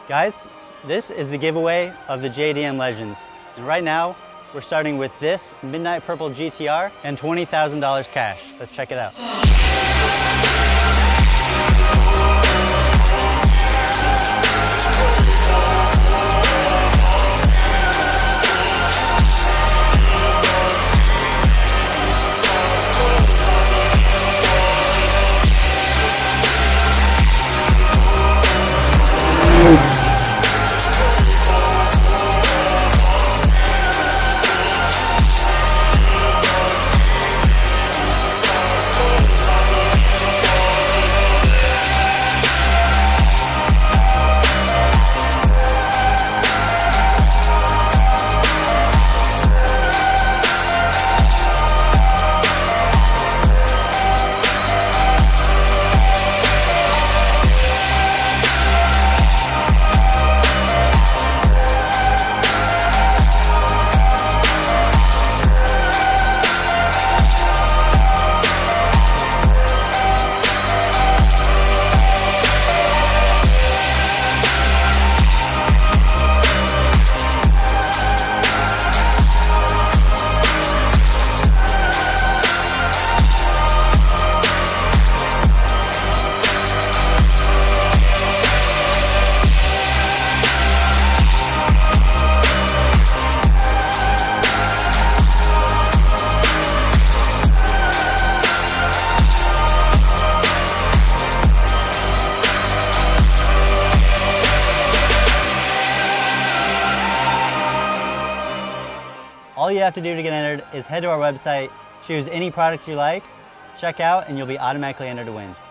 Guys, this is the giveaway of the JDM Legends. And right now, we're starting with this Midnight Purple GTR and $20,000 cash. Let's check it out. All you have to do to get entered is head to our website, choose any product you like, check out, and you'll be automatically entered to win.